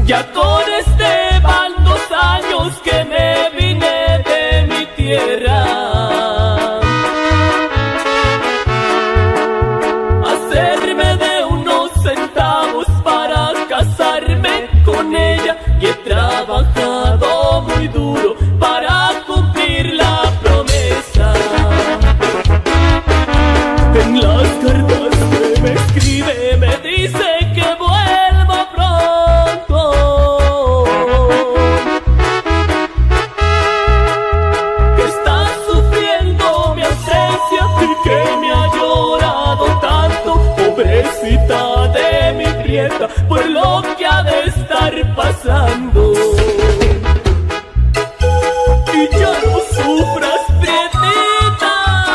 Ya con este van 2 años que me vine de mi tierra. Hacerme de unos centavos para casarme con ella, y he trabajado muy duro para cumplir la promesa. En las cartas que me escribe me dice que vuelva pronto, que está sufriendo mi ausencia y que me ha llorado tanto, pobrecita de mi prieta, por lo que ha de estar pasando. Y ya no sufras, prietita.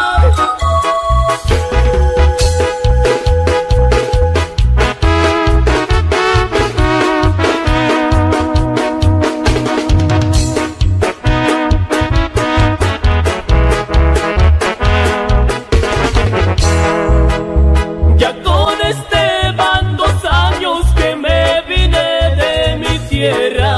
Ya con este van 2 años que me vine de mi tierra.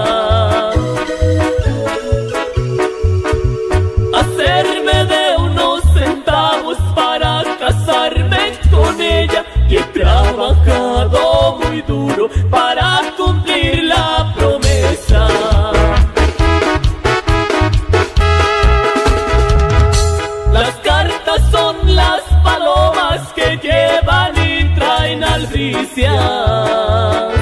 Hacerme de unos centavos para casarme con ella, y he trabajado muy duro para cumplir la promesa. Las cartas son las palomas que llevan y traen albricias,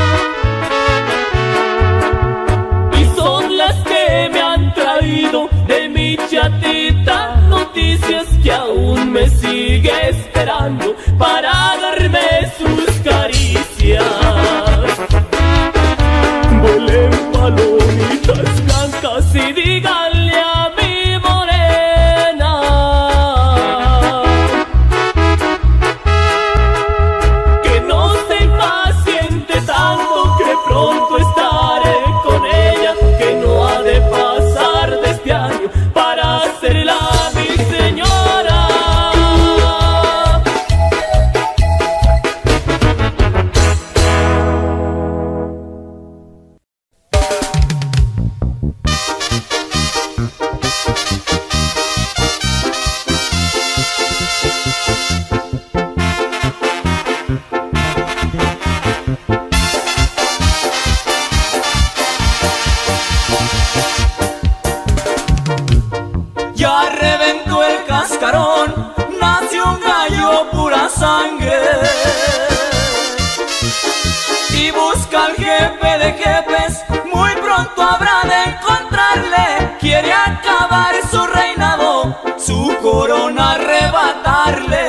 y son las que me han traído de mi chatita noticias, que aún me sigue esperando para darme sus caricias. Vuelen palomitas blancas y díganle a mi morena que no se impaciente tanto, que pronto estaré con ella, que no ha de pasar de este año para hacerla mi señora. Ya reventó el cascarón, nació un gallo pura sangre, y busca al jefe de jefes, muy pronto habrá de encontrarle. Quiere acabar su reinado, su corona arrebatarle.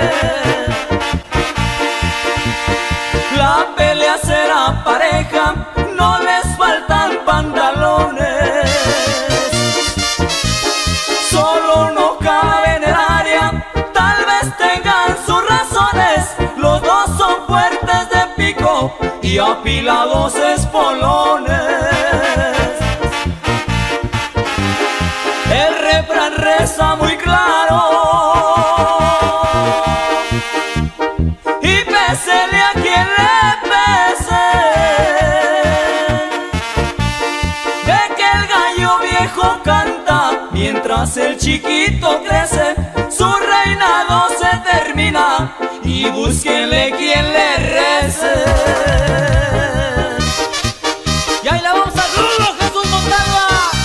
La pelea será pareja, no les faltan pantalones. Solo no cabe en el área, tal vez tengan sus razones. Los dos son fuertes de pico y afilados espolones. El refrán reza muy claro, y pésele a quien le pese, de que el gallo viejo canta mientras el chiquito crece. Su reinado se termina y búsquenle quien le rece. Y ahí la vamos a Rulo Jesús Montalva.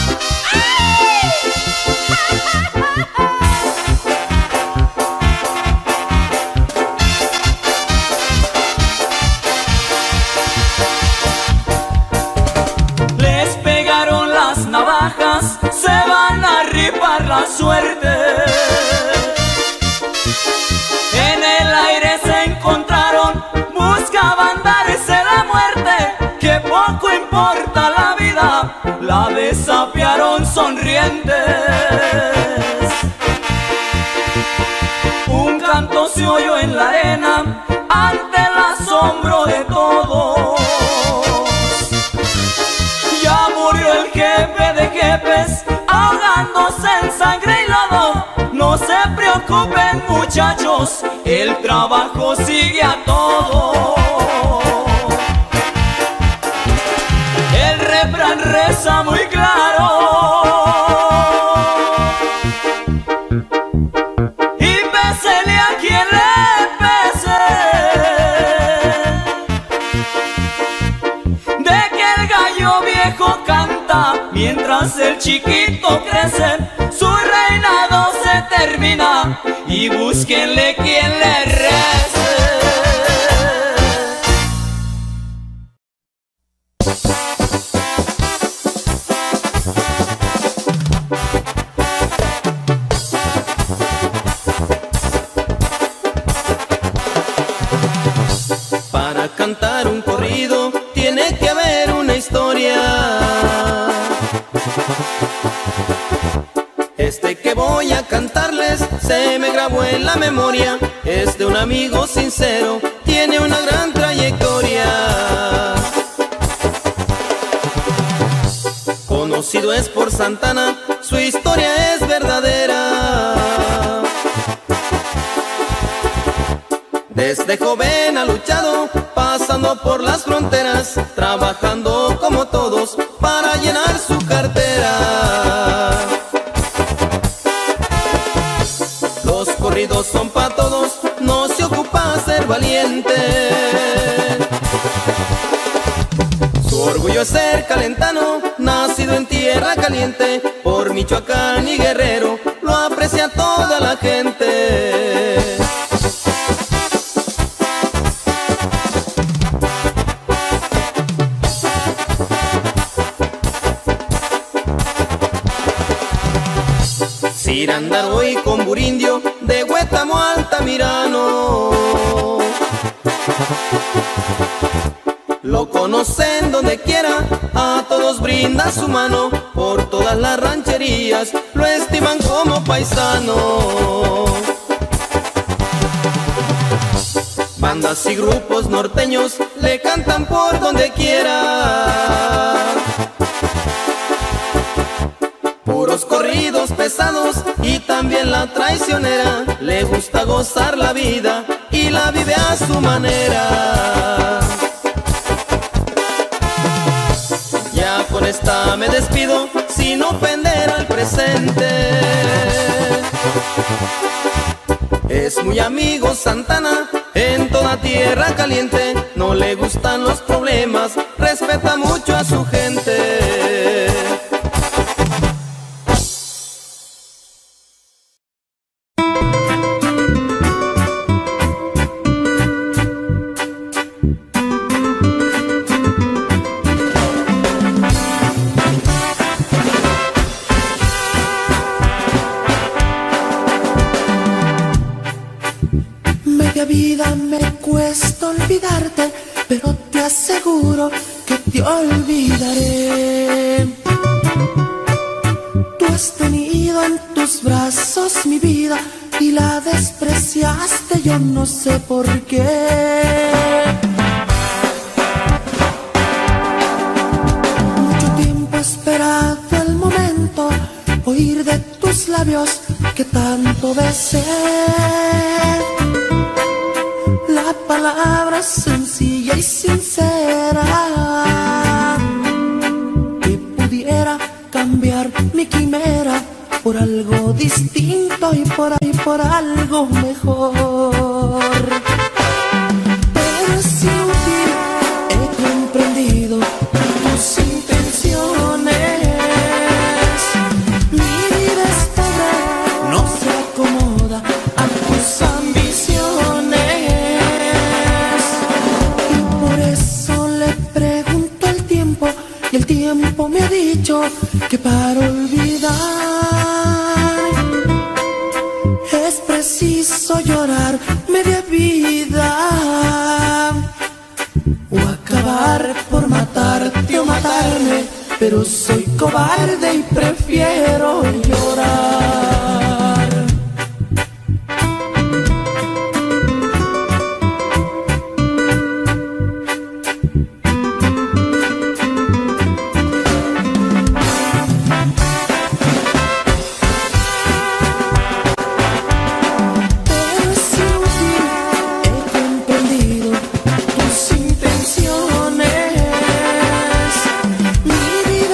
Les pegaron las navajas, se van a rifar la suerte. En el aire se encontraron, buscaban darse la muerte. Que poco importa la vida, la desafiaron sonrientes. Un canto se oyó en la arena ante el asombro de todos. Ya murió el jefe de jefes, ahogándose en sangre y lodo. No se preocupen, muchachos, el trabajo sigue a todo. Refrán reza muy claro: y pésele a quien le pese, de que el gallo viejo canta mientras el chiquito crece. Su reinado se termina y búsquenle quien le rece. Para cantar un corrido tiene que haber una historia. Este que voy a cantarles se me grabó en la memoria. Es de un amigo sincero, tiene una gran trayectoria. Conocido es por Santana, su historia es verdadera. Desde joven ha luchado, pasando por las fronteras, trabajando como todos para llenar su cartera. Los corridos son para todos, no se ocupa ser valiente. Su orgullo es ser calentano, nacido en tierra caliente. Por Michoacán y Guerrero lo aprecia toda la gente. Cirándaro y con Burindio, de Huétamo a Altamirano. Lo conocen donde quiera, a todos brinda su mano. Por todas las rancherías lo estiman como paisano. Bandas y grupos norteños le cantan por donde quiera. Puros corridos pesados y también la traicionera. Le gusta gozar la vida y la vive a su manera. Ya con esta me despido sin ofender al presente. Es muy amigo Santana en toda tierra caliente. No le gustan los problemas, respeta mucho a su gente. Vida me cuesta olvidarte, pero te aseguro que te olvidaré. Tú has tenido en tus brazos mi vida y la despreciaste, yo no sé por qué. Mucho tiempo he esperado el momento, oír de tus labios que tanto besé. La palabra sencilla y sincera que pudiera cambiar mi quimera por algo distinto y por ahí por algo mejor. Pero es inútil, he comprendido tus intenciones. Mi vida es pobre, no se acomoda a tus ambiciones. Y el tiempo me ha dicho que para olvidar es preciso llorar media vida o acabar por matarte o matarme, pero soy cobarde y prefiero llorar. Mi vida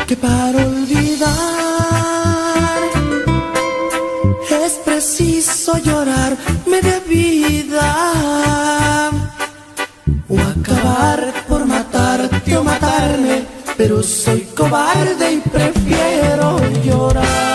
que para olvidar es preciso llorar media vida o acabar por matarte o matarme, pero soy cobarde y prefiero llorar.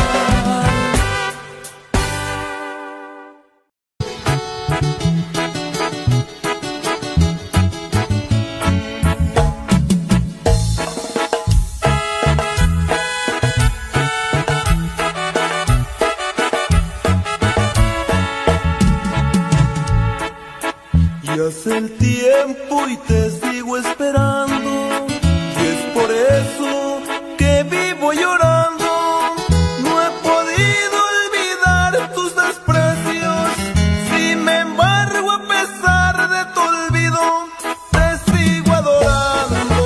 Hace el tiempo y te sigo esperando, y es por eso que vivo llorando. No he podido olvidar tus desprecios, sin embargo a pesar de tu olvido te sigo adorando.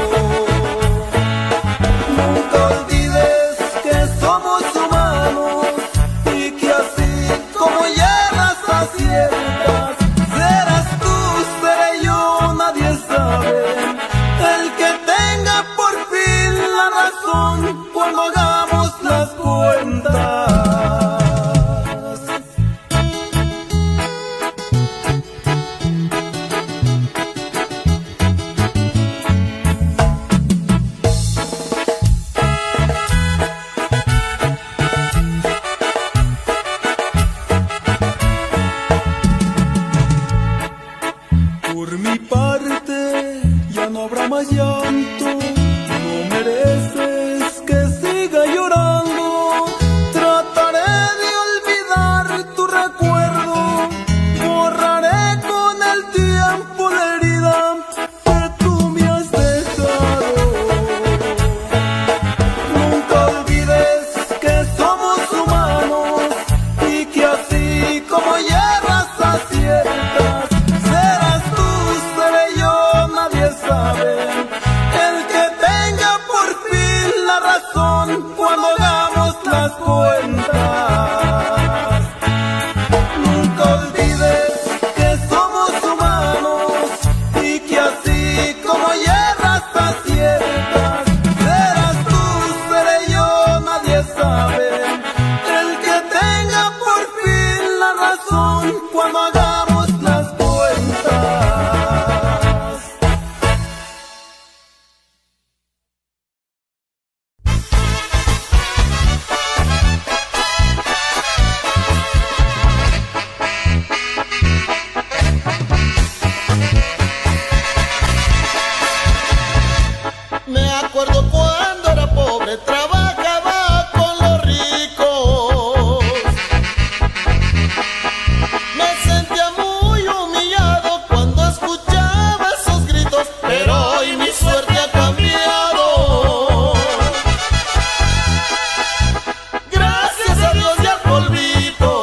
Nunca olvides que somos humanos y que así como llegas aciertas, serás tú, seré yo, nadie sabe. El que tenga por fin la razón cuando hagamos las cuentas. Por mi parte ya no habrá más llanto, no mereces que siga llorando. Trataré de olvidar tu recuerdo, borraré con el tiempo la herida que tú me has dejado. Nunca olvides que somos humanos y que así como llegas aciertas, serás tú, seré yo, nadie sabe. El que tenga por fin la razón cuando hagamos las cuentas. Nunca olvides que somos humanos y que así como llegas aciertas, serás tú, seré yo, nadie sabe. El que tenga por fin la razón cuando hagamos las cuentas. Me acuerdo cuando era pobre, trabajaba con los ricos. Me sentía muy humillado cuando escuchaba esos gritos, pero hoy mi suerte ha cambiado. Gracias a Dios y al polvito,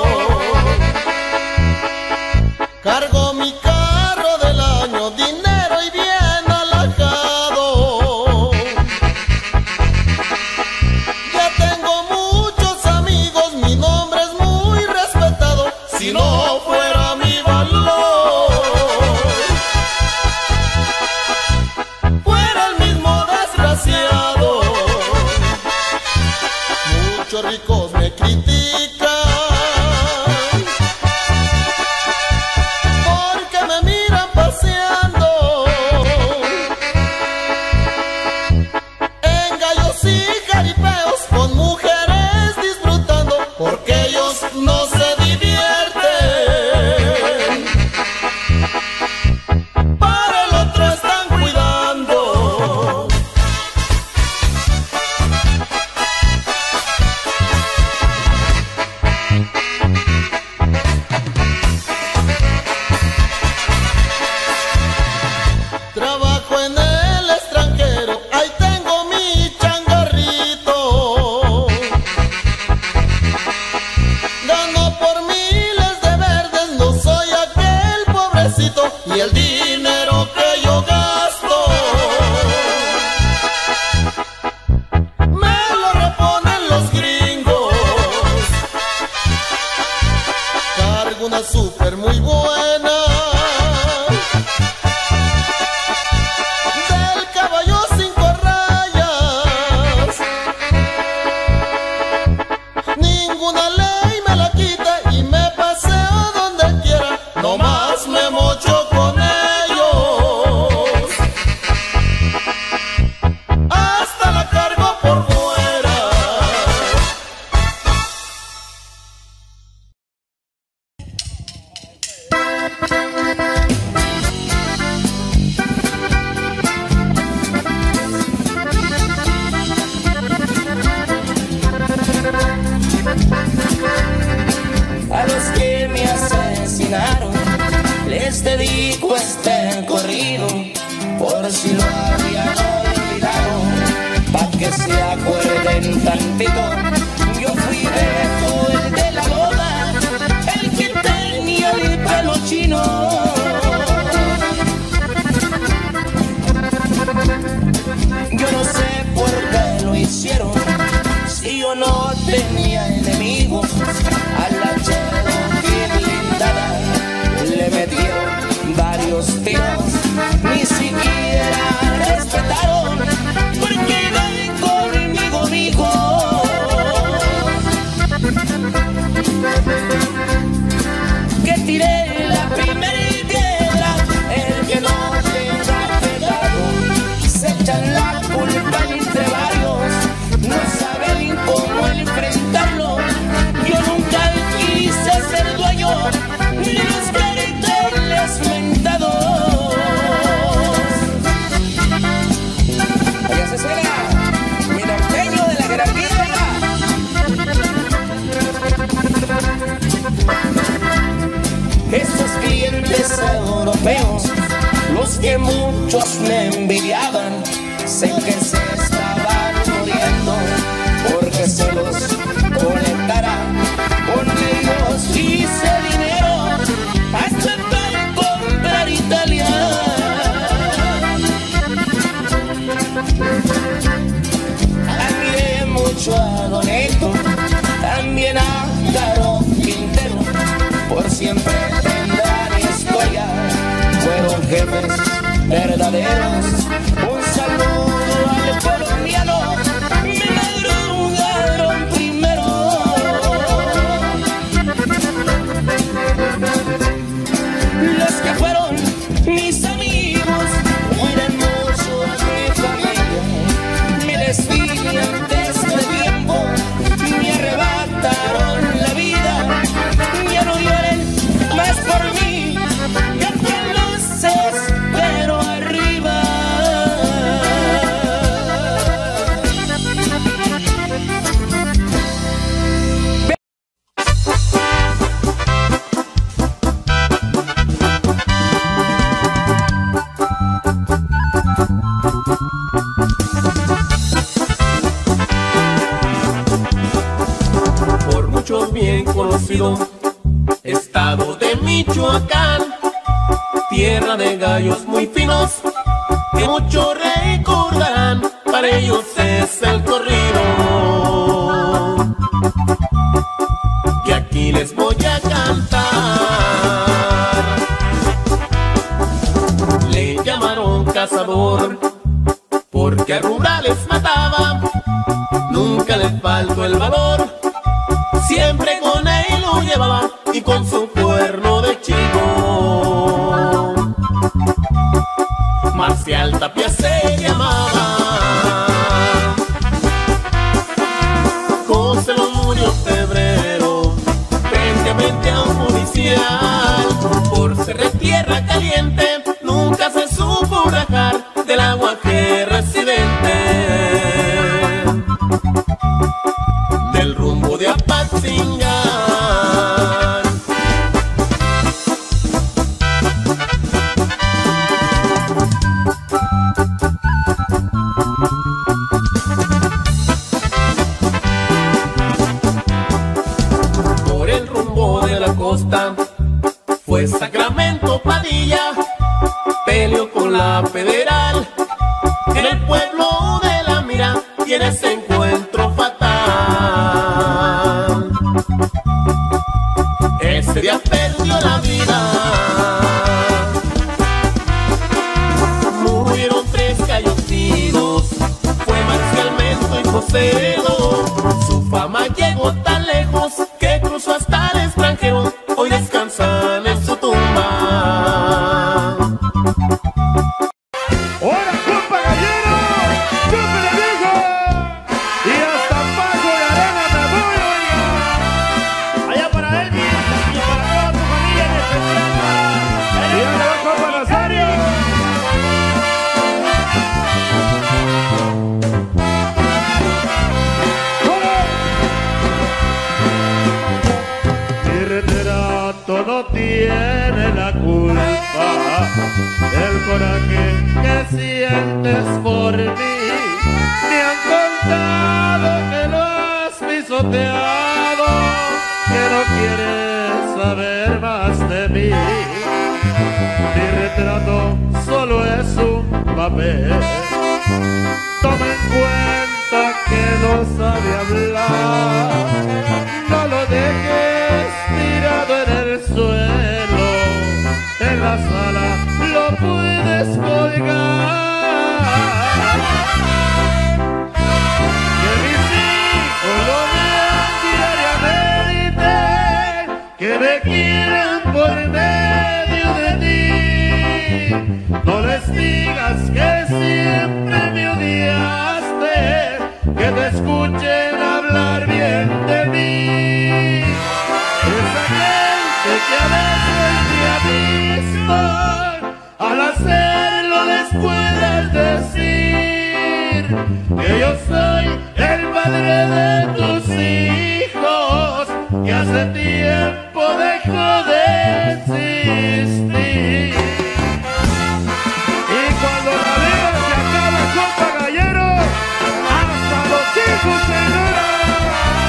cargo mi carro del año, dinero y bien alajado. Ya tengo muchos amigos, mi nombre es muy respetado. Si no fuera mi valor, fuera el mismo desgraciado. Muchos ricos me critican porque me miran paseando en gallos y jaripeos con mujeres disfrutando, porque ellos no se divierten, para el otro están cuidando. por si lo habían olvidado, pa' que se acuerden tantito. Yo fui Beto, el de la lona, el que tenía el pelo chino. Yo no sé por qué lo hicieron, si yo no tenía enemigos. A la chela bien lindada le metieron varios tiros, ni siquiera respetaron, porque iban conmigo, dijo. Que tiré la primera piedra, el que no tenga cuidado, se echan la culpa entre varios, no saben cómo enfrentarlo. Yo nunca quise ser dueño de los carteles mentados. Oye, Cecilia, mi norteño de la jerarquía. Esos clientes europeos, los que muchos me envidiaban, sé que se estaban muriendo porque se los conectara. Con ellos hice dinero hasta para comprar Italia. Admiré mucho a Don Héctor, también a Caro Quintero, por siempre tendrán historia, fueron jefes verdaderos. Un saludo al colombiano, me madrugaron primero. Los que fueron mis amigos cuidan mucho a mi familia, me desvivían de este tiempo, me arrebataron la vida. Ya no lloren más por mí, ya que los espero arriba. Por muchos bien conocido, estado de Michoacán, tierra de gallos muy finos, que muchos recordarán, para ellos es el corrido, que aquí les voy a cantar. Le llamaron cazador, porque a rurales mataba, nunca le faltó el valor, siempre con él lo llevaba y con su cuerno de chivo. Marcial Tapia se llamaba, José lo murió febrero, frente a un policial, por ser de tierra caliente, nunca se supo rajar del agua que residente. Del rumbo de Apatzingán, por el rumbo de la costa fue Sacramento Padilla, peleó con la federal en el pueblo de La Mira, y en ese encuentro fatal ese día perdió la vida. Murieron 3 gallos, fue Marcialmente y Josedo. Su fama llegó tan lejos que cruzó hasta el extranjero, hoy descansan en su tumba. ¡Hola, compa gallero! ¡Súbele, viejo! Y hasta Paso de Arena me voy, oiga. Allá para Elvis y para toda tu familia en especial. Y allá va compa Nazario. el coraje que sientes por mí. Me han contado que lo has pisoteado, que no quieres saber más de mí. Mi retrato solo es un papel. Toma en cuenta que no sabe hablar. No lo dejes tirado en el suelo. En la sala lo puedes colgar. Que mis hijos lo vean diariamente, que me quieran por medio de ti. No les digas que siempre me odiaste, que te escuchen hablar bien de mí. Esa gente que a veces me ha visto, al hacerlo les puedes decir que yo soy el padre de tus hijos, que hace tiempo dejó de existir. Y cuando la vida se acaba, compa Gallero, hasta los hijos se enamoran.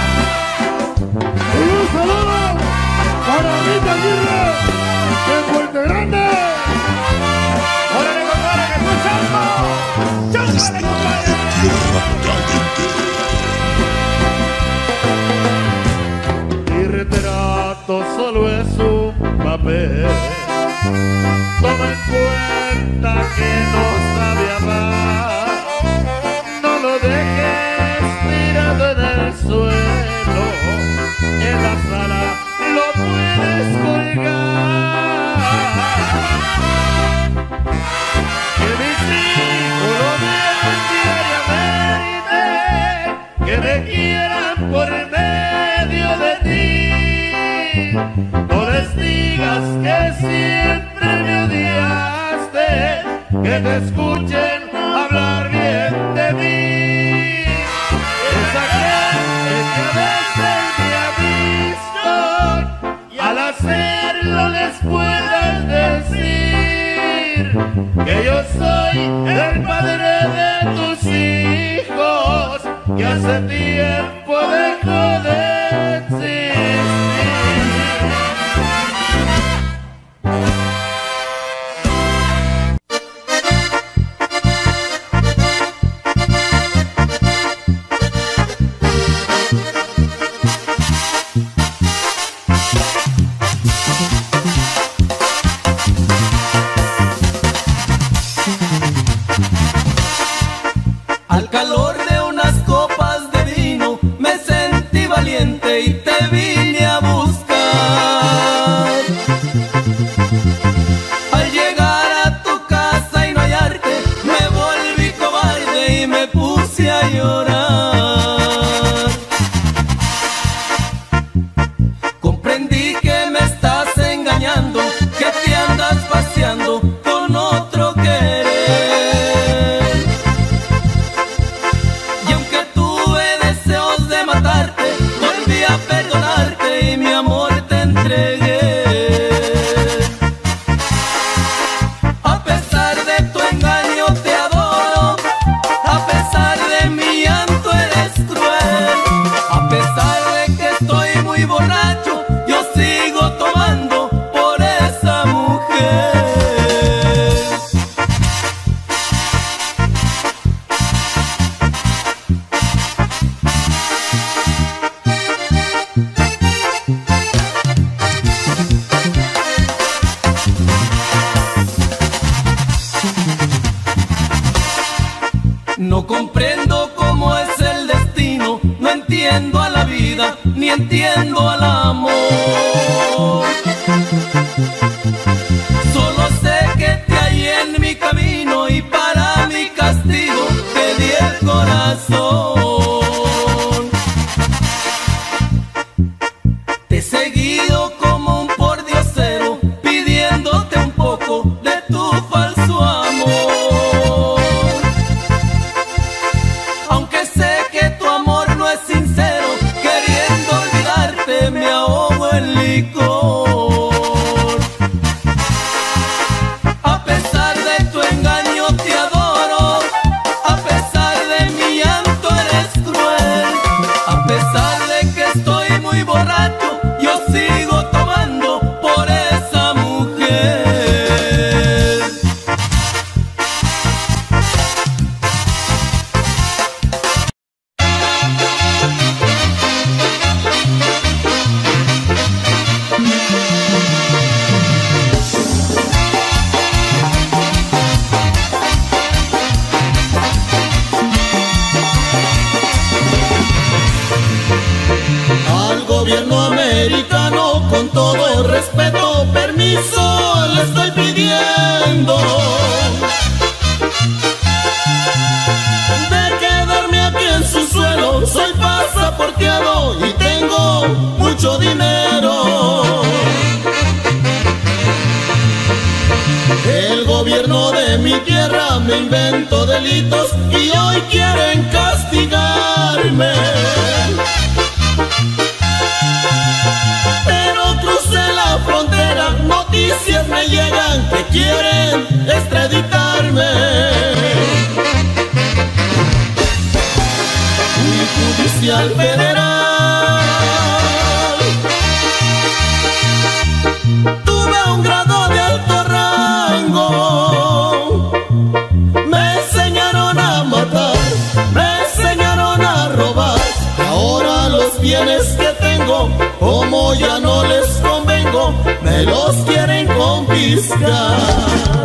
Un saludo para Rita Aguirre, de Fuerte Grande. ¡Órale, compadre, que escuchamos! ¡Chángale, compadre! Mi retrato solo es un papel. Toma en cuenta que no sabe amar. No lo dejes tirado en el suelo. En la sala lo puedes colgar. Que mis hijos lo vean diariamente, que me quieran por medio de ti. No les digas que siempre me odiaste, que te escuchen hablar bien de mí. Esa gente que a veces me ha visto, y al hacerlo les puedes decir que yo soy el padre de tus hijos, que hace tiempo dejó de existir. Al calor de unas copas de vino me sentí valiente y te vine a buscar. Al llegar a tu casa y no hallarte, me volví cobarde y me puse a llorar. Comprendí que me estás engañando, que te andas paseando con otro querer. Y aunque tuve deseos de matarte, volví a perdonarte y mi amor te entregué. A pesar de tu engaño te adoro, a pesar de mi llanto eres cruel. A pesar de que estoy muy borracho, yo sigo tomando por esa mujer. No comprendo cómo es el destino, no entiendo a la vida, ni entiendo al amor. Solo sé que te hallé en mi camino y para mi castigo te di el corazón. Te he seguido como un pordiosero, pidiéndote un poco de tu falso amor. Aunque sé que tu amor no es sincero, queriendo olvidarte me ahogo en licor. respeto, permiso le estoy pidiendo de quedarme aquí en su suelo. Soy pasaporteado y tengo mucho dinero. El gobierno de mi tierra me inventó delitos y hoy quieren castigarme. Pero crucé la frontera, noticias me llegan que quieren extraditarme. Fui judicial federal, tuve un grado de alto rango. Me enseñaron a matar, me enseñaron a robar. Ahora los bienes que tengo, como ya no les convengo, me los quieren confiscar.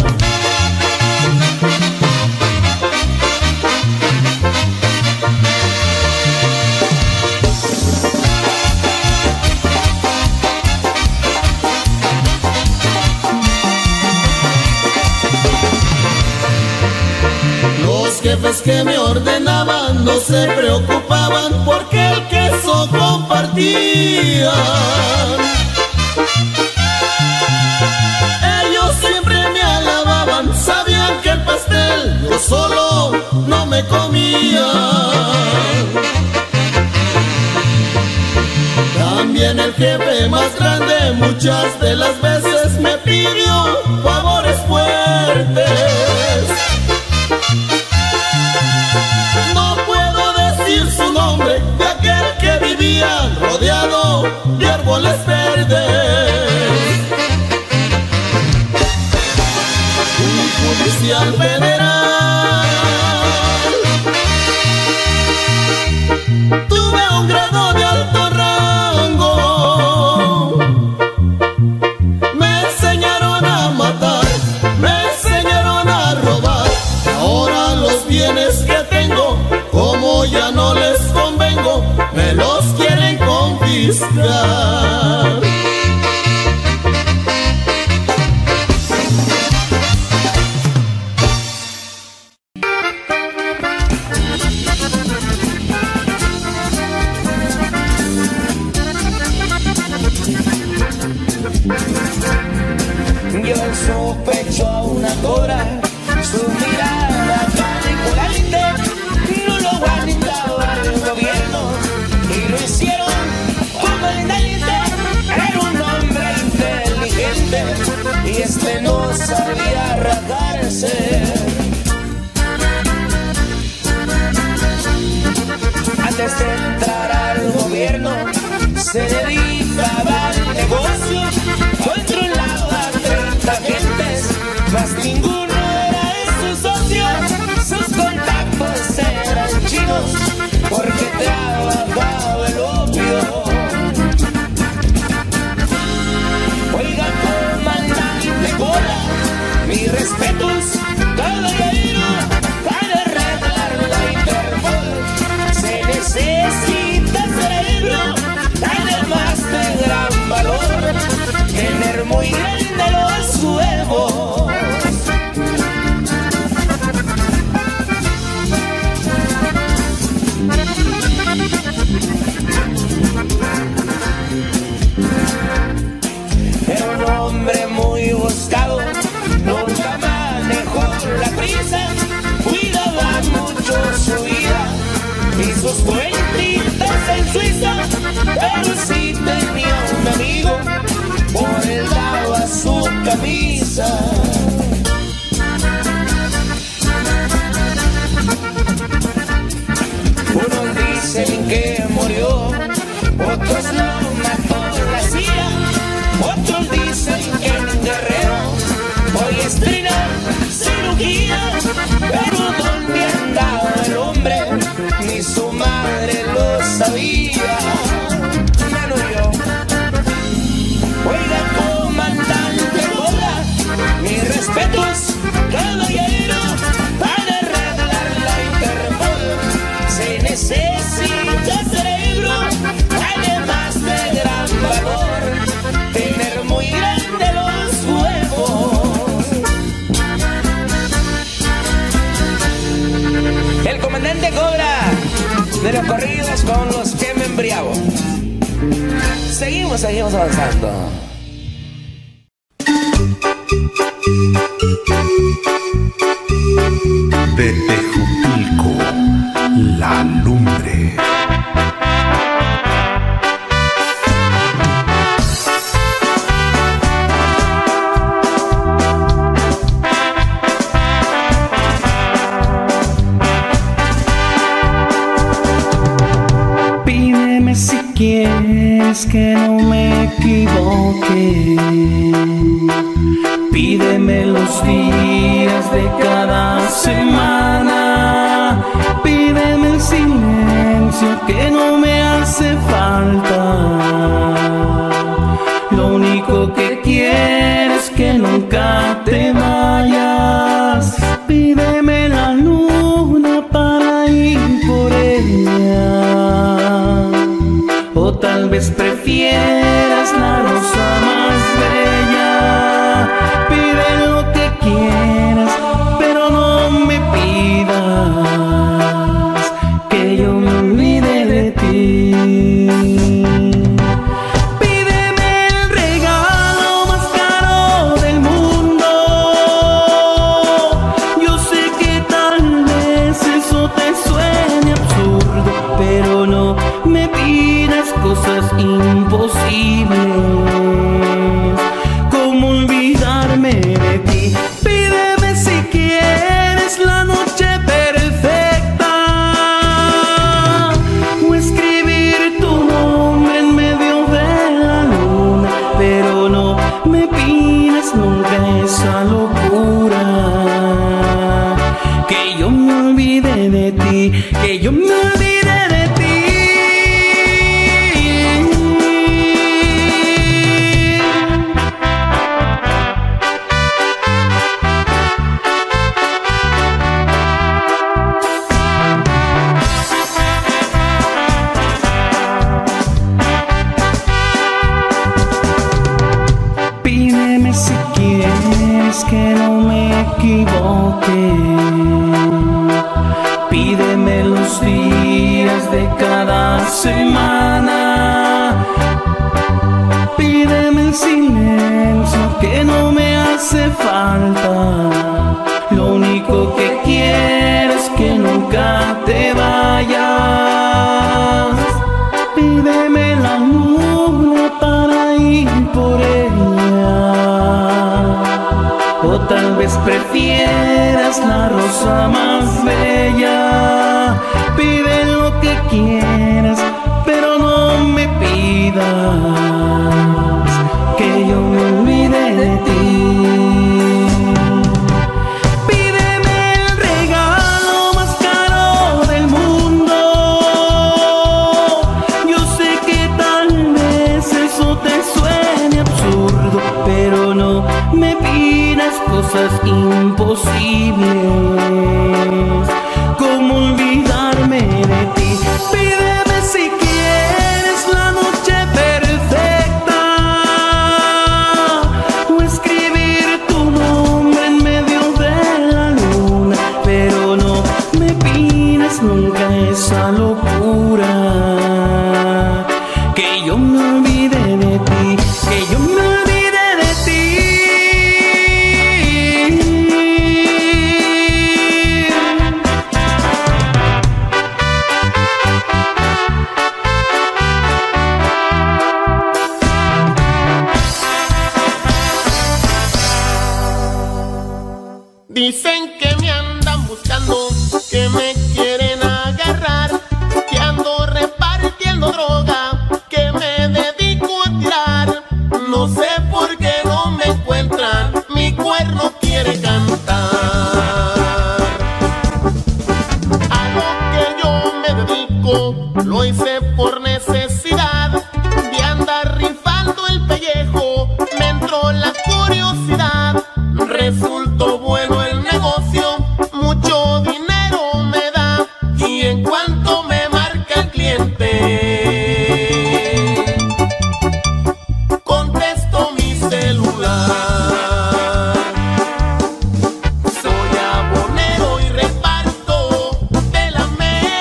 Los jefes que me ordenaban no se preocupaban porque el queso compartían. Ellos siempre me alababan, sabían que el pastel yo solo no me comía. También el jefe más grande muchas de las veces me pidió favores fuertes. No puedo decir su nombre, de aquel que vivía rodeado de árboles verdes. Un judicial federal, tuve un grado de alto rango. Me enseñaron a matar, me enseñaron a robar. Ahora los bienes que tengo, como ya no les convengo, me los quieren confiscar. Yo en su pecho a una cora, su mirada calculante, no lo aguantaba el gobierno y lo hicieron comandante. Era un hombre inteligente y este no sabía rajarse. Antes de entrar al gobierno se dedicaba al negocio, controlaba 30 gentes, mas ninguno era de sus socios. Sus contactos eran chinos porque trabajaba el opio. Oiga, comandante Cola, mis respetos, caballero, para arreglar la Interpol se necesita cerebro, además cobra de los corridos con los que me embriago. Seguimos avanzando. De Tejupilco, La Lumbre. Pídeme si quieres que no me equivoque. Pídeme los días de cada semana. Pídeme el silencio que no me hace falta. Lo único que quiero es que nunca te vayas. Pídeme la luna para ir por ella. O tal vez prefieras la rosa más bella. Pide lo que quieras, pero no me pidas que yo me olvide de ti. Pídeme el regalo más caro del mundo. Yo sé que tal vez eso te suene absurdo, pero no me pidas cosas imposibles, como olvidarme de ti. Pídeme si quieres la noche perfecta, o escribir tu nombre en medio de la luna, pero no me pidas nunca esa locura, que yo me olvide de ti, que yo me olvide de ti. Pídeme si quieres que no me equivoque. Pídeme los días de cada semana. Pídeme el silencio que no me hace falta. Lo único que quiero es que nunca te vayas. Pídeme la luna para ir por ella. O tal vez prefieras la rosa más bella. Pide lo que quieras, pero no me pidas que yo me olvide de ti. Pídeme el regalo más caro del mundo. Yo sé que tal vez eso te suene absurdo, pero no me pidas cosas imposibles, como olvidarme de ti. Pídeme si quieres la noche perfecta, o escribir tu nombre en medio de la luna, pero no me pidas nunca esa locura, que yo me olvide de ti, que yo me olvide de ti. Dicen que me andan buscando, que me quieren agarrar, que ando repartiendo droga, que me dedico a tirar. No sé por qué no me encuentran, mi cuerno quiere cantar. A lo que yo me dedico, lo hice por necesidad, de andar rifando el pellejo, me entró la curiosidad. Resultó bueno el negocio, mucho dinero me da, y en cuanto me marca el cliente, contesto mi celular. Soy abonero y reparto de la mera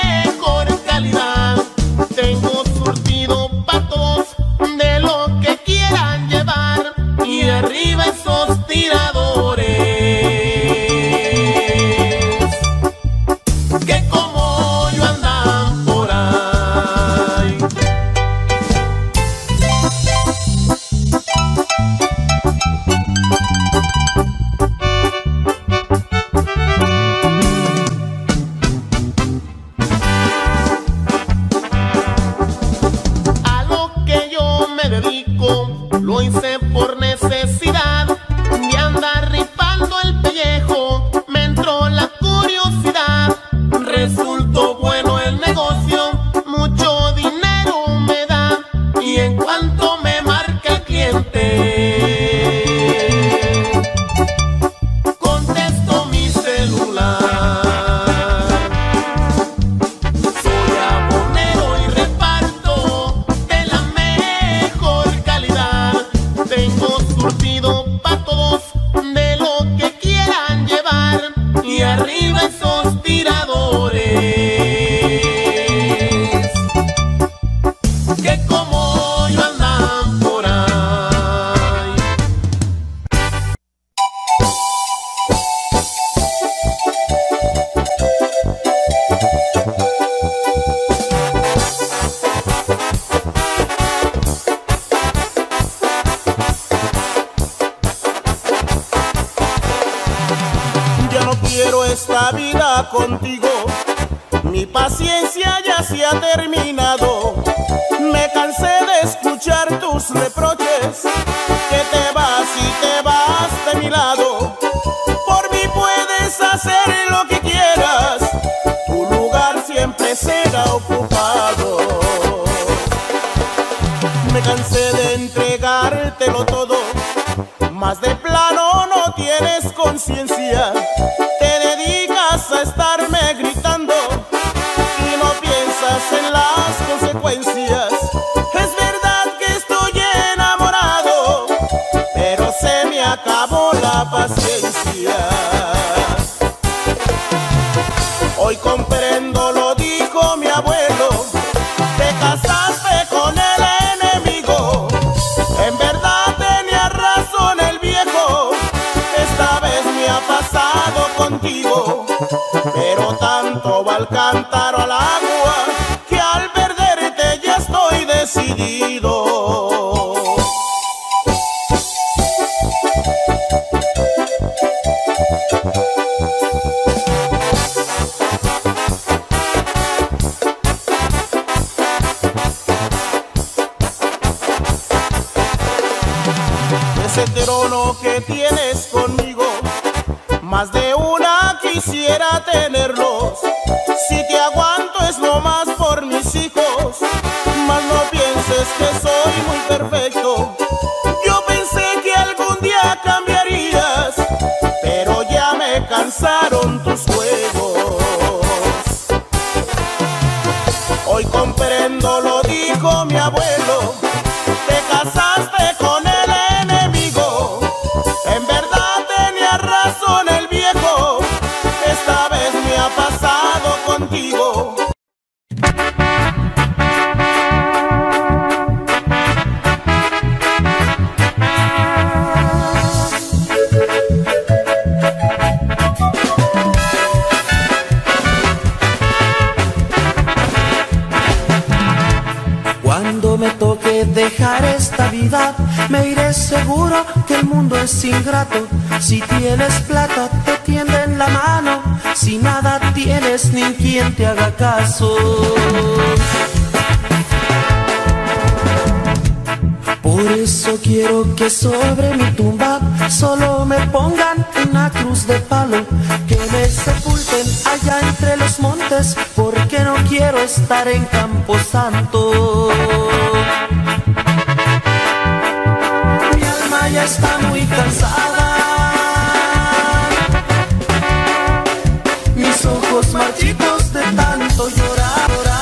esta vida contigo, mi paciencia ya se ha terminado. Me cansé de escuchar tus reproches, que te vas y te vas de mi lado. Por mí puedes hacer lo que quieras, tu lugar siempre será ocupado. Me cansé de entregártelo todo, mas de plano no tienes conciencia. Te dedicas a estarme gritando y no piensas en las consecuencias. Es verdad que estoy enamorado, pero se me acabó la paciencia. Hoy comprendo, lo dijo mi abuelo, te casaste con el enemigo. En verdad tenía razón el viejo, esta vez me ha pasado contigo. Pero tanto va el cántaro al agua, que al perderte ya estoy decidido. Ese trono que tienes conmigo, más de una quisiera tenerlos. Si te aguanto es nomás por mis hijos, mas no pienses que soy muy perfecto. Yo pensé que algún día cambiarías, pero ya me cansaron tus juegos. Hoy comprendo, lo dijo mi abuelo, te casaste con el enemigo. En verdad tenía razón el viejo, esta vez me ha pasado contigo. Cuando me toque dejar esta vida, me iré seguro que el mundo es ingrato. Si tienes plata te tienden la mano, si nada tienes ni quien te haga caso. Por eso quiero que sobre mi tumba solo me pongan una cruz de palo, que me sepulten allá entre los montes, porque no quiero estar en Camposanto. Mi alma ya está muy cansada, mis ojos marchitos de tanto llorar.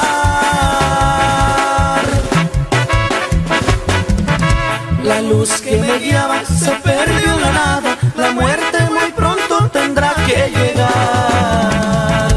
La luz que me guiaba se perdió en la nada, la muerte muy pronto tendrá que llegar.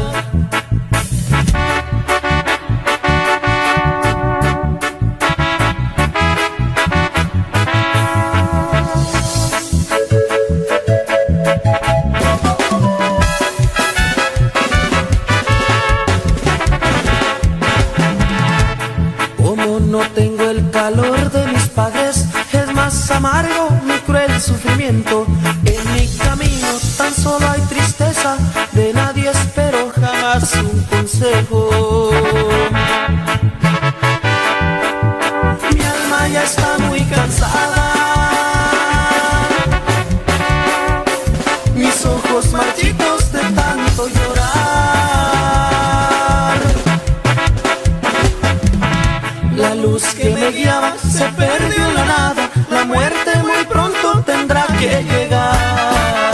Como no tengo el calor de mis padres, es más amargo mi cruel sufrimiento. En mi camino tan solo hay tristeza, de nadie espero jamás un consejo. Mi alma ya está muy cansada, mis ojos marchitos de tanto llorar. La luz que me guiaba se perdió en la nada, la muerte muy pronto tendrá que llegar.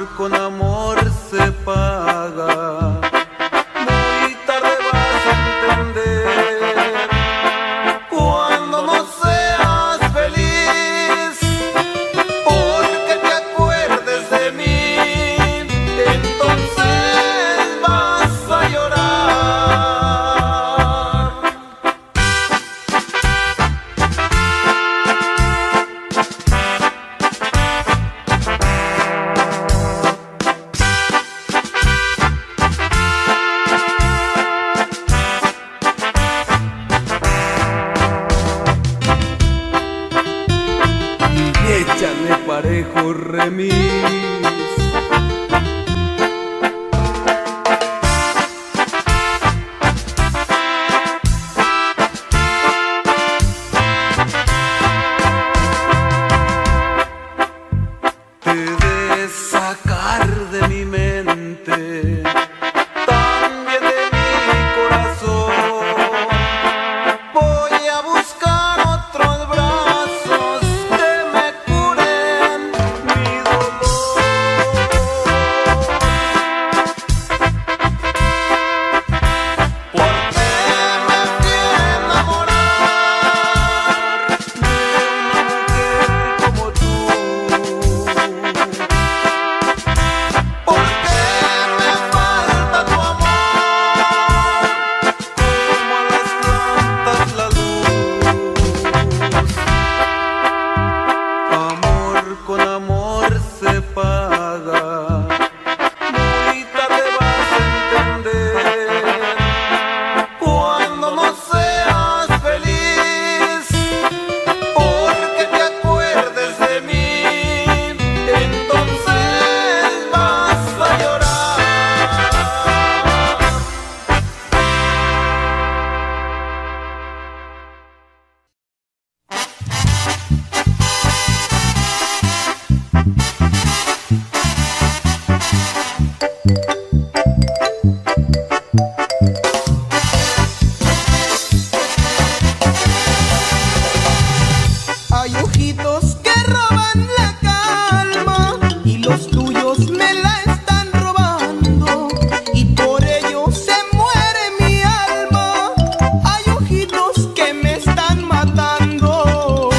con amor se paga. Muy tarde vas a entender cuando no seas feliz, porque te acuerdes de mí, entonces vas a llorar. Échale parejo remis. Te de sacar de mi mente, también de mi corazón. Voy a buscar otros brazos que me curen mi dolor. Porque me fui a enamorar de una mujer como tú. Porque me falta tu amor, como a las plantas la luz. Amor con amor se paga. Muy tarde vas a entender cuando no seas feliz, porque te acuerdes de mí, entonces vas a llorar. Hay ojitos que roban la calma y los tuyos me la están robando y por ello se muere mi alma. Hay ojitos que me están matando.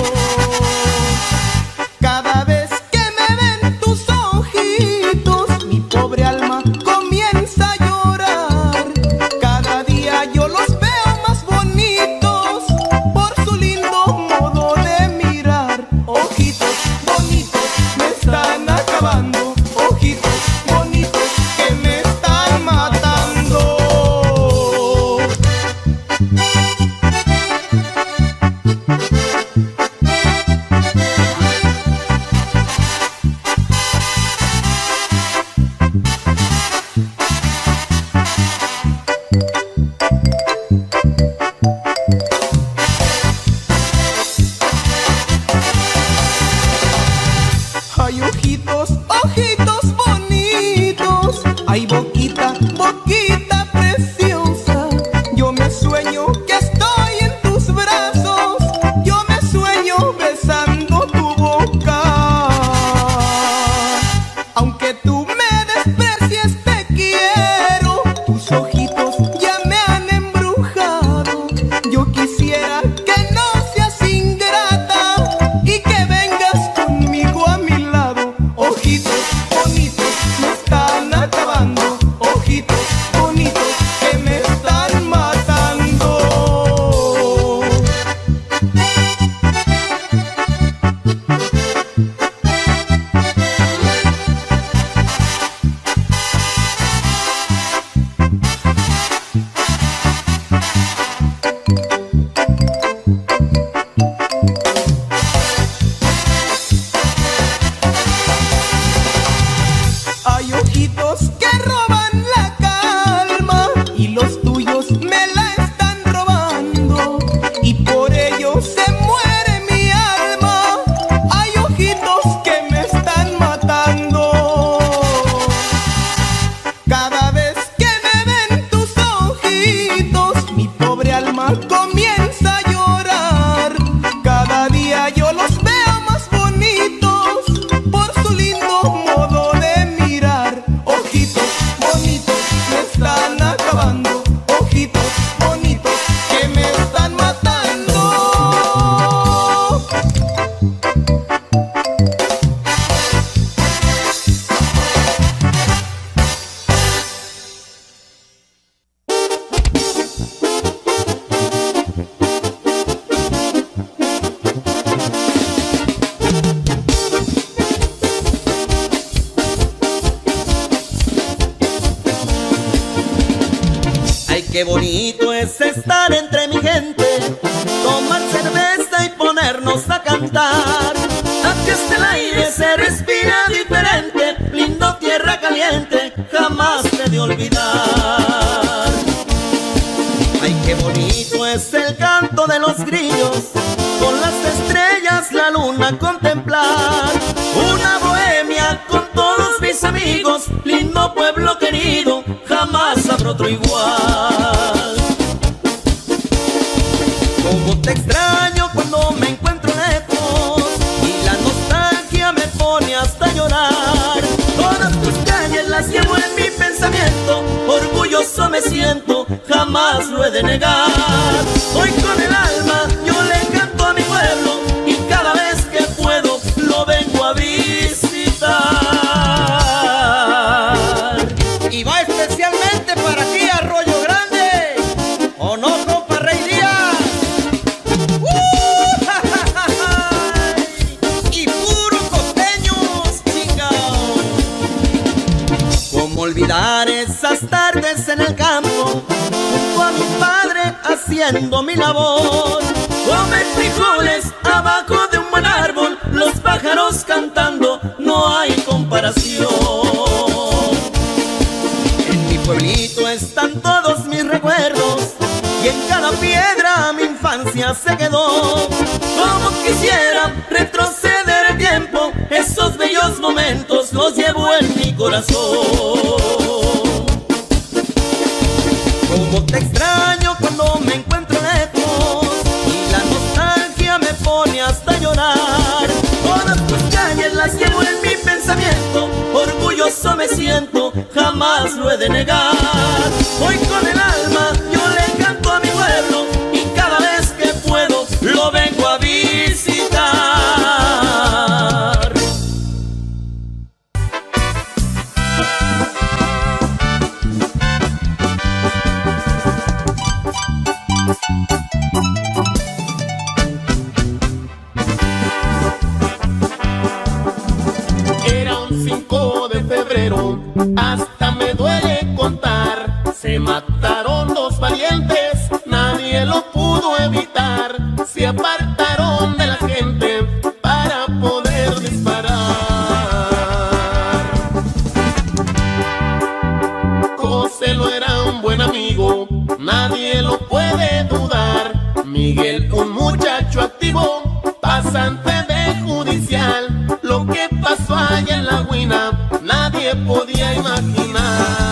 Cada vez que me ven tus ojitos, mi pobre alma comienza a llorar. Cada día yo los veo más bonitos por su lindo modo de mirar. Ojitos bonitos me están acabando, ojitos bonitos que me están matando. Hay ojitos, ojitos bonitos, hay boquita, boquita preciosa. Yo me sueño que estoy en tus brazos, yo me sueño besando tu boca. Aunque tú me desprecies, te quiero, tus ojitos ya me han embrujado. Yo quisiera que no seas ingrata y que vengas conmigo a mi lado. Ojitos bonitos me están acabando, ojitos bonitos que me están matando. Hay ojitos que roban la calma y los tuyos me la están robando y por ello se muere mi alma. Hay ojitos que me están matando. Cada vez que me ven tus ojitos, mi pobre alma comienza a llorar. Cada día yo los veo más bonitos por su lindo modo de mirar. Ay, qué bonito es estar entre mi gente, tomar cerveza y ponernos a cantar. Aquí hasta el aire se respira diferente, lindo tierra caliente, jamás te de olvidar. Ay, qué bonito es el canto de los grillos, con las estrellas la luna contemplar. Una bohemia con todos mis amigos, lindo pueblo querido, jamás habrá otro igual. Como te extraño cuando me encuentro lejos y la nostalgia me pone hasta llorar. Todas tus calles las llevo en mi pensamiento, orgulloso me siento, jamás lo he de negar. Hoy con el alma yo le canto a mi pueblo y cada vez que puedo lo vengo a visitar. Y va especialmente para ti, Arroyo Grande, ¿o no, compa Rey Díaz? Y puro costeños, chingao. ¿Cómo olvidar esas tardes en el campo, junto a mi padre haciendo mi labor? Comer frijoles abajo de un buen árbol, los pájaros cantando, no hay comparación. En mi pueblito están todos mis recuerdos y en cada piedra mi infancia se quedó. Como quisiera retroceder el tiempo, esos bellos momentos los llevo en mi corazón. Como te extraño cuando me encuentro lejos y la nostalgia me pone hasta llorar. Todas tus calles las llevo en mi pensamiento, orgulloso me siento, jamás lo he de negar. Hoy con el alma yo le canto a mi pueblo y cada vez que puedo lo vengo a visitar. Era un 5 de febrero, hasta me duele contar. Se mataron dos valientes, nadie lo pudo evitar. Se apartaron de la gente para poder disparar. Joselo era un buen amigo, nadie lo puede dudar. Miguel, un muchacho activo, pasante de judicial. Lo que pasó allá en la Huina, nadie podía imaginar.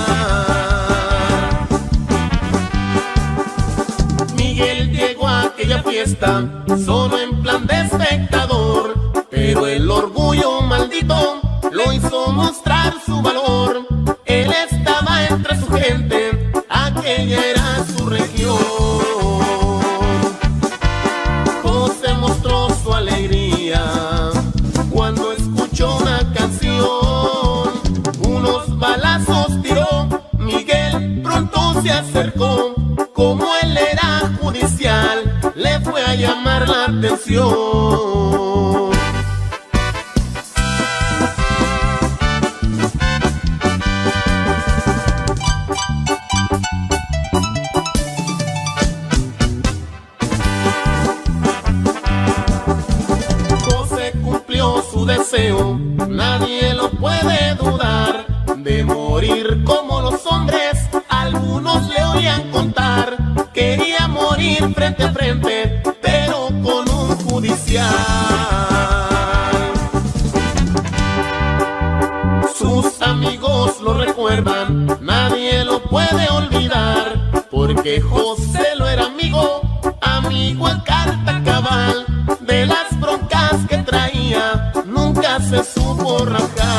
Miguel llegó a aquella fiesta solo en plan de espectador, pero el orgullo maldito lo hizo mostrar su valor. Él estaba entre su gente, aquella era su región. José mostró su alegría cuando escuchó una canción. Unos balazos tiró, Miguel pronto se acercó. Como él era judicial, le fue a llamar la atención. José cumplió su deseo, nadie lo puede dudar. De morir como los hombres, algunos le oían contar. Quería morir frente a frente, pero con un judicial. Sus amigos lo recuerdan, nadie lo puede olvidar, porque José lo era amigo, amigo a carta cabal. De las broncas que traía, nunca se supo rajar.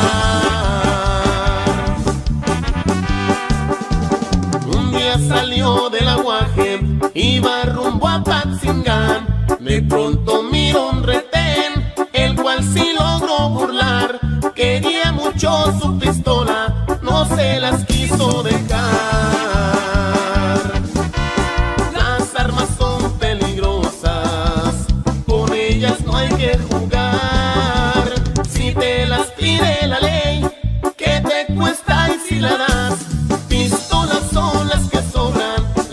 Un día salió del aguaje, iba rumbo a Patzingán. De pronto miró un retén, el cual sí logró burlar. Quería mucho su pistola, no se las quiso dejar. Las armas son peligrosas, con ellas no hay que jugar. Si te las pide la ley, ¿qué te cuesta y si la das? Pistolas son las que sobran,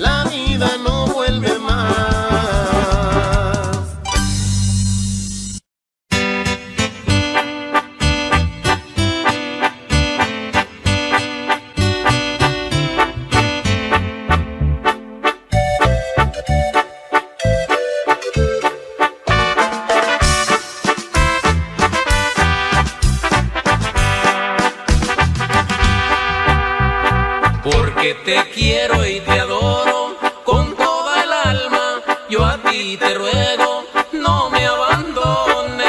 porque te quiero y te adoro con toda el alma. Yo a ti te ruego, no me abandones.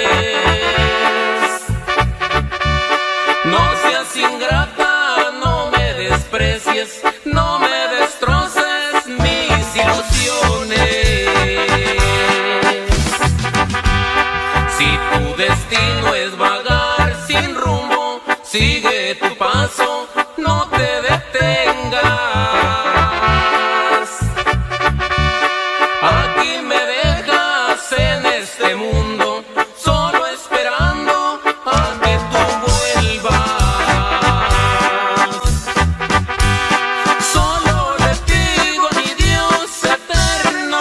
No seas ingrata, no me desprecies, no me destroces mis ilusiones. Si tu destino es vagar sin rumbo, sigue tu paso, no te detengas. Aquí me dejas en este mundo, solo esperando a que tú vuelvas. Solo le pido a mi Dios eterno,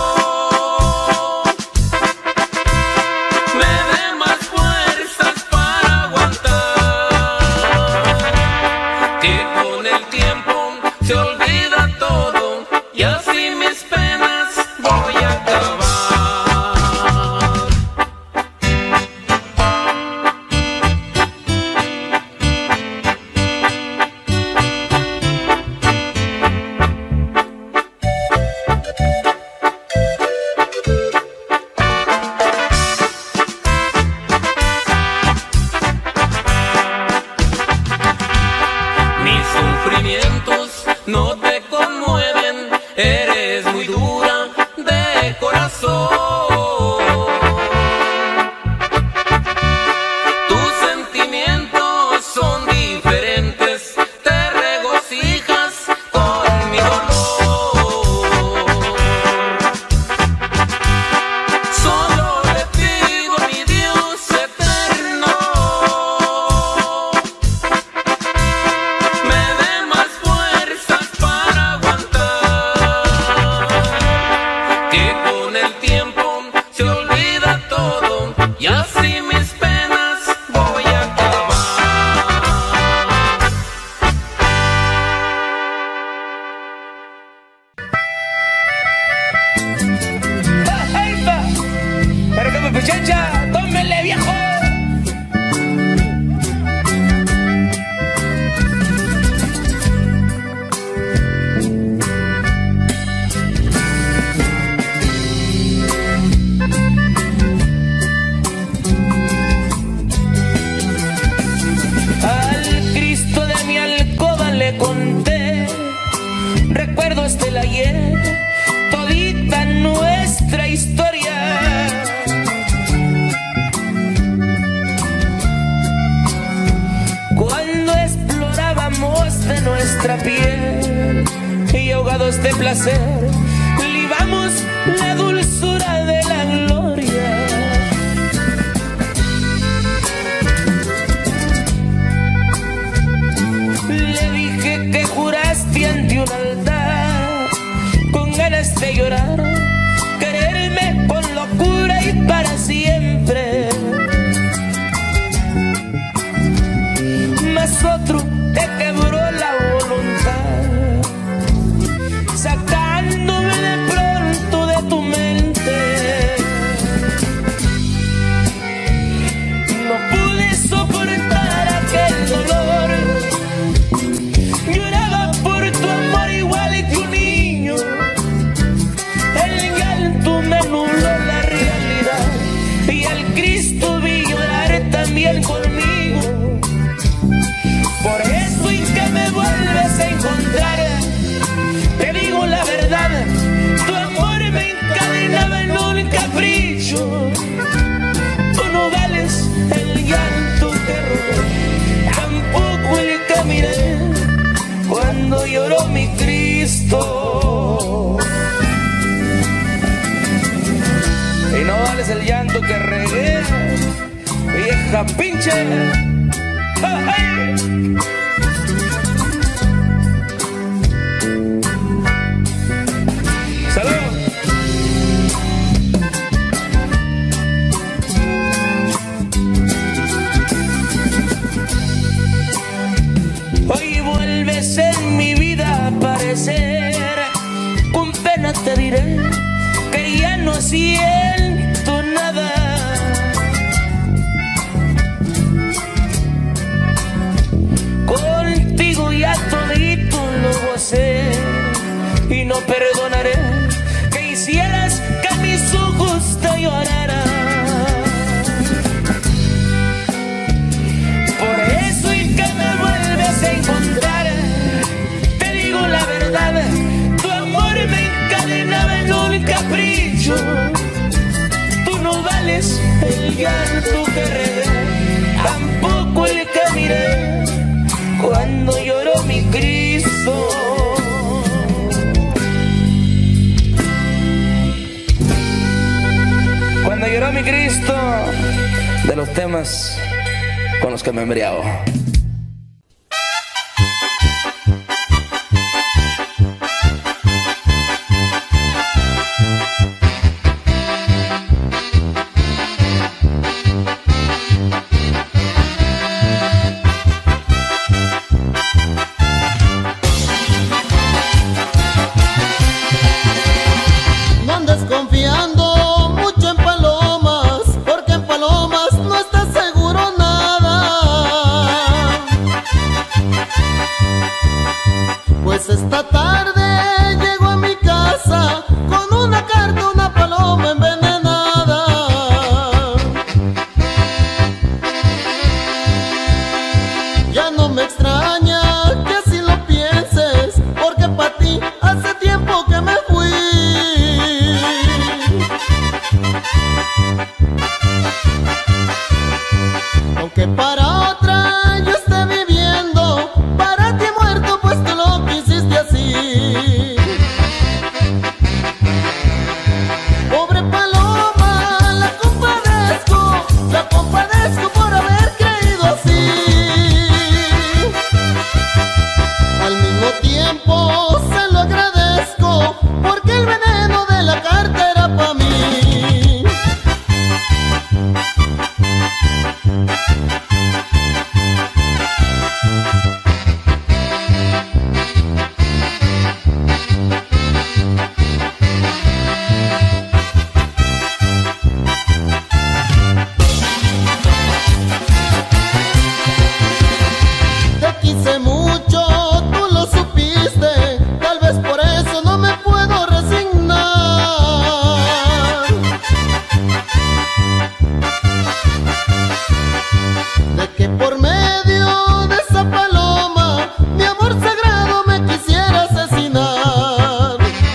me dé más fuerzas para aguantar, que con el tiempo se olvida todo y así mis penas voy a acabar. Mis sufrimientos no te conmueven, eres muy dura de corazón. Tus sentimientos son diferentes, te regocijas con mi dolor. Solo le pido a mi Dios eterno, me dé más fuerzas para aguantar, que con el tiempo se olvida todo y así mis penas voy a acabar. Pero que me pichacha, tómele viejo. Al Cristo de mi alcoba le conté recuerdos del ayer, todita nuestra historia. Cuando explorábamos de nuestra piel y ahogados de placer, libamos la dulzura de la gloria. Le dije que juraste ante un altar, con ganas de llorar, quererme con locura y para siempre. Mas otro te quebró la voluntad, sacándome de pronto de tu mente. No pude soportar aquel dolor, lloraba por tu amor igual que un niño. El llanto me nubló la realidad y al Cristo vi llorar también conmigo. Por eso y que me vuelves a encontrar, te digo la verdad, tu amor me encadenaba en un capricho. Tú no vales el llanto que robé, tampoco el que miré cuando lloró mi Cristo. Y no vales el llanto que regué, vieja pinche. ¡Ay! ¡Salud! Hoy vuelves en mi vida a aparecer, con pena te diré que ya no siento nada. Contigo ya todito lo mi Cristo. Cuando lloró mi Cristo, de los temas con los que me embriago. No andes confiando mucho en palomas, porque en palomas no estás seguro nada. Pues esta tarde llego a mi casa con una carta, una paloma envenenada. Ya no me extraña que así lo pienses, porque para ti hace tiempo que me fui. Aunque para otra yo esté viviendo, para ti muerto, pues tú lo quisiste así. Pobre paloma, la compadezco por haber creído así. Al mismo tiempo se lo agradezco, porque el veneno de la carta era para mí. Te quise mucho, tú lo supiste, tal vez por eso no me puedo resignar. De que por medio de esa paloma mi amor sagrado me quisiera asesinar.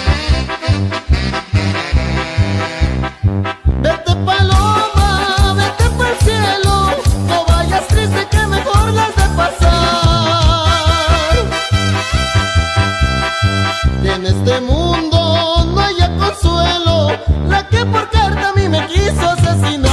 Vete paloma, vete pa'l cielo, no vayas triste que mejor las de pasar. Que en este mundo no haya consuelo, la que por carta a mí me quiso asesinar.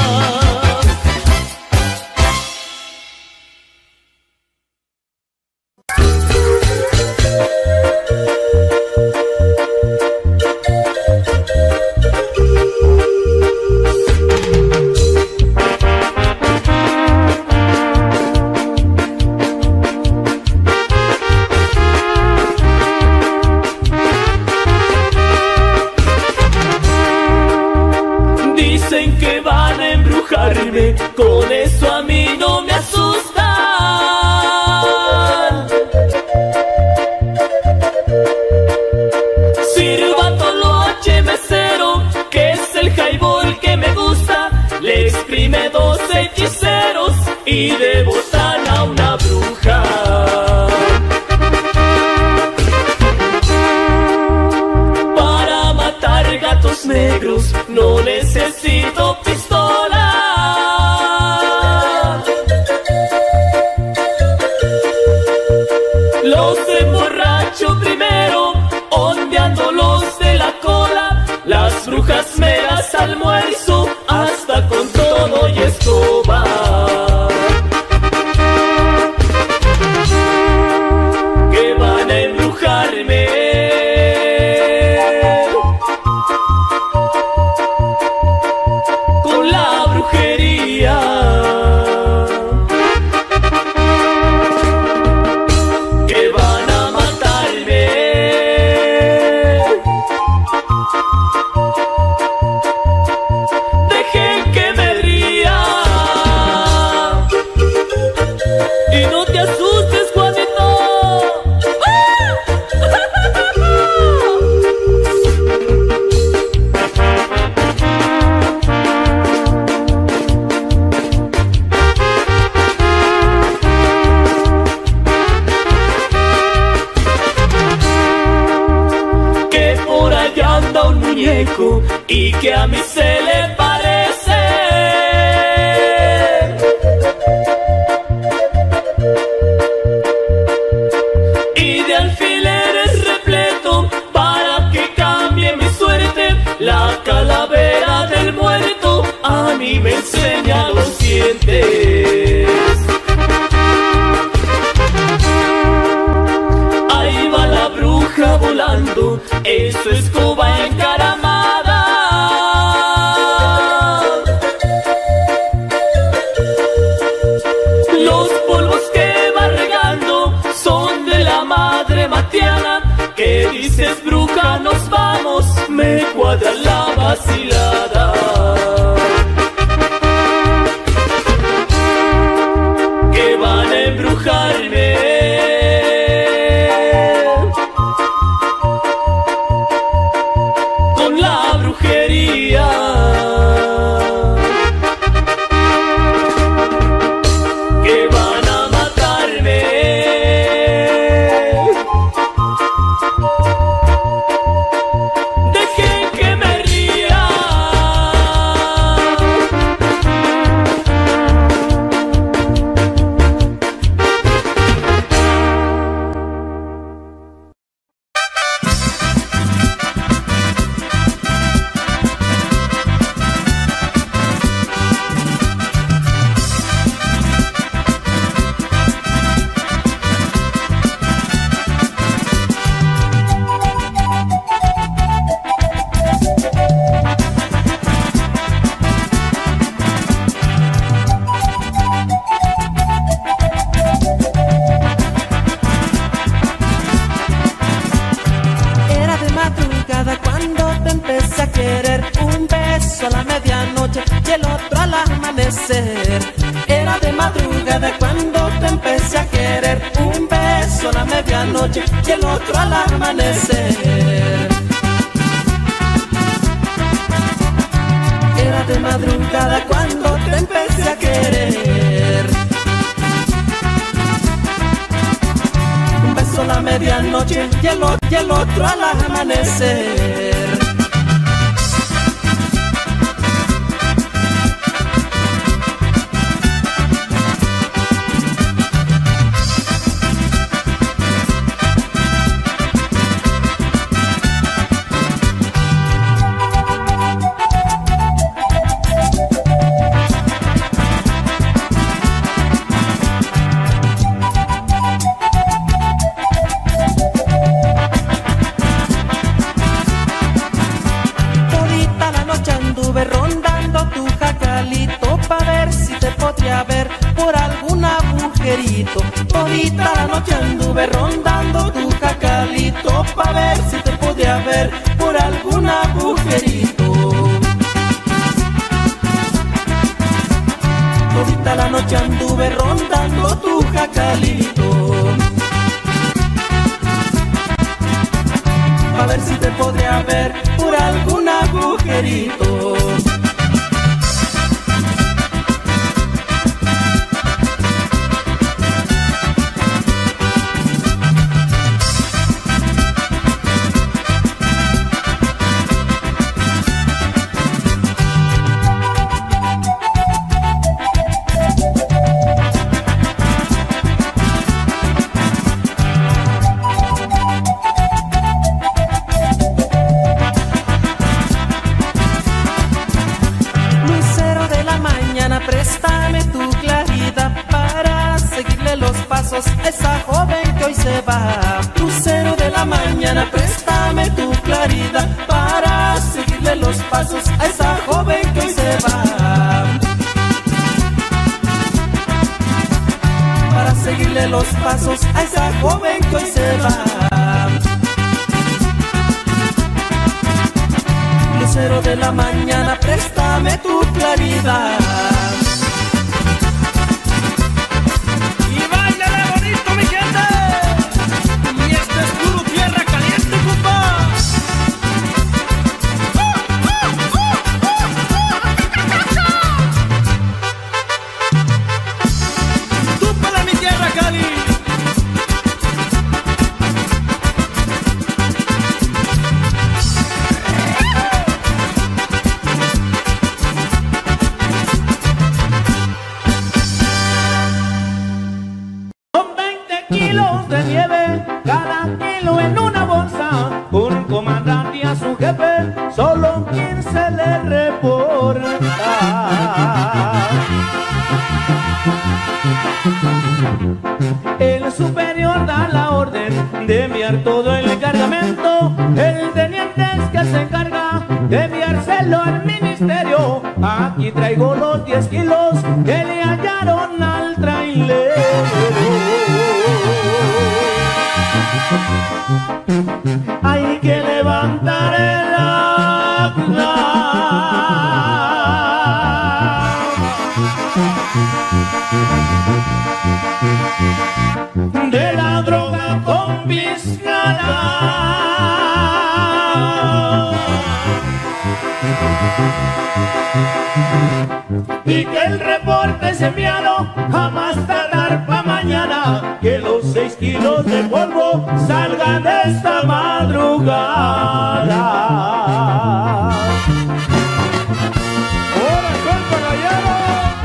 Dicen que van a embrujarme, con eso a mí no me asustan. Sirva Toloache mesero, que es el highball que me gusta. Le exprime 2 hechiceros y de botana una bruja. Para matar gatos negros no necesito pistola. Los emborracho primero, ondeándolos de la cola. Las brujas me las almuerzo hasta con todo y escoba. Que van a embrujarme. Con la brujería. Que van a matarme. Dejen que me ría. Y no te asustes, Juanito. Que por allá anda un muñeco y que a mí se le parece. dientes. Ahí va la bruja volando, es su escoba encaramada. Los polvos que va regando son de la madre Matiana. ¿Qué dices, bruja? Nos vamos, me cuadra la vacilada. Que van a embrujarme. Con la brujería. Que van a matarme. Dejen que me ría. Era de madrugada cuando te empecé a querer, un beso a la medianoche y el otro al amanecer. Era de madrugada cuando te empecé a querer, un beso a la medianoche y el otro al amanecer. Era de madrugada cuando te empecé a querer, un beso a la medianoche y el otro al amanecer. Todita la noche anduve rondando tu jacalito pa' ver si te podría ver por algún agujerito. Todita la noche anduve rondando tu jacalito pa' ver si te podría ver por algún agujerito. Todita la noche anduve rondando tu jacalito pa' ver si te podría ver por algún agujerito. Lucero de la mañana, préstame tu claridad para seguirle los pasos a esa joven que hoy se va. Lucero de la mañana, préstame tu claridad para seguirle los pasos a esa joven que hoy se va. Para seguirle los pasos a esa joven que hoy se va. Lucero de la mañana, préstame tu claridad. Y báilale bonito, mi gente. Y este es puro tierra caliente, compa. Túpala, mi tierra Cali. Kilos de nieve, cada kilo en una bolsa. Un comandante y a su jefe, solo 15 le reporta. orden de enviar todo el cargamento. El teniente es que se encarga de enviárselo al ministerio. Aquí traigo los 10 kilos que le hallaron al trailero. Hay que levantar el acta de la droga confiscada y que el reporte se enviado a más tardar pa' mañana, que los 6 kilos de polvo salgan de esta madrugada. ¡Hola, compa Gallero!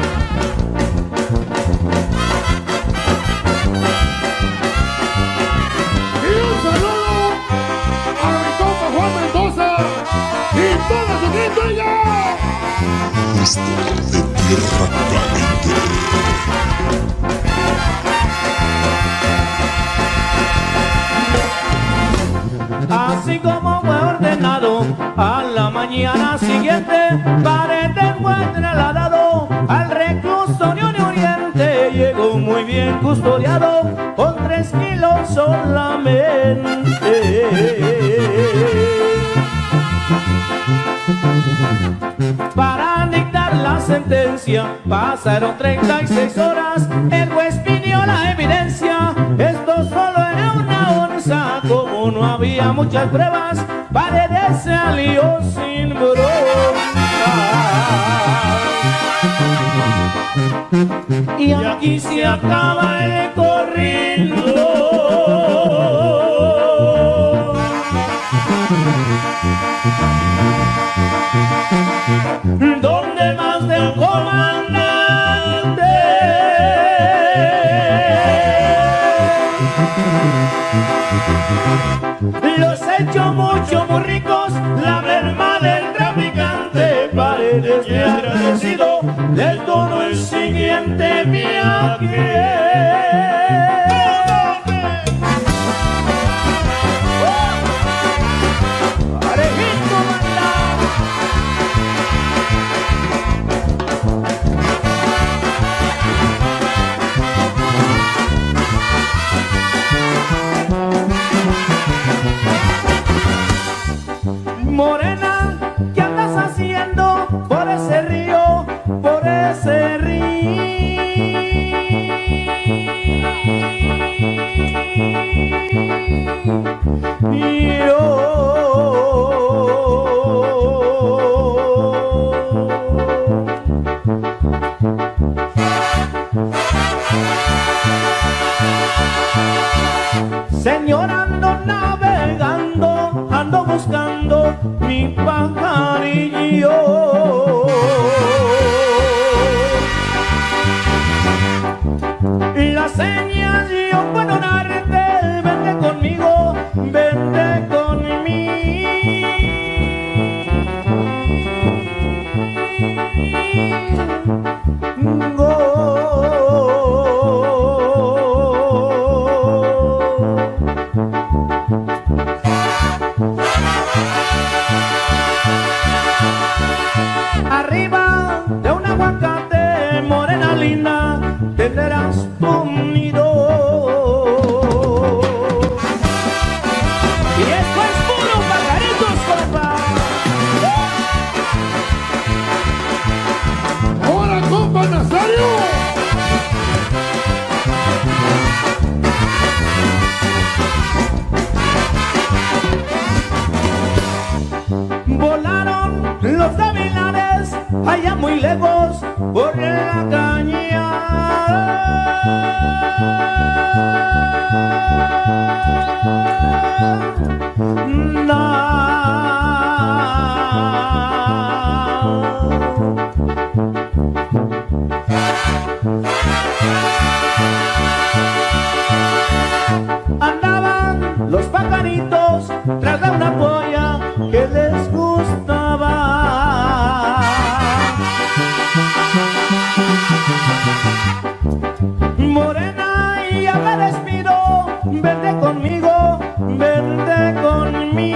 Y un saludo a mi compa Juan Mendoza y toda su gente, oiga. Mr. de Tierra Caliente. Así como fue ordenado, a la mañana siguiente Paredes fue trasladado al reclusorio de Oriente. Llegó muy bien custodiado con 3 kilos solamente. Para dictar la sentencia pasaron 36 horas. El juez pidió la evidencia. Esto solo era una onza. Como no había muchas pruebas, Paredes salió sin bronca. Y aquí se acaba el corrido. Donde más del comandante los hecho mucho muy ricos, la merma del traficante. Paredes de agradecido del tono el siguiente viaje. Morena, ¿qué andas haciendo por ese río, por ese río? Señora, ando navegando, ando buscando mi pajarillo. Las señas yo puedo darte, vente conmigo, vente conmigo. Arriba de un aguacate, morena linda, tendrás tu nido. Y esto es puro pajaritos, compa. ¡Ahora, compa Nazario! Volaron los gavilanes allá muy lejos por la Andaban los pajaritos tras de una polla que les gustaba. conmigo, vente conmigo.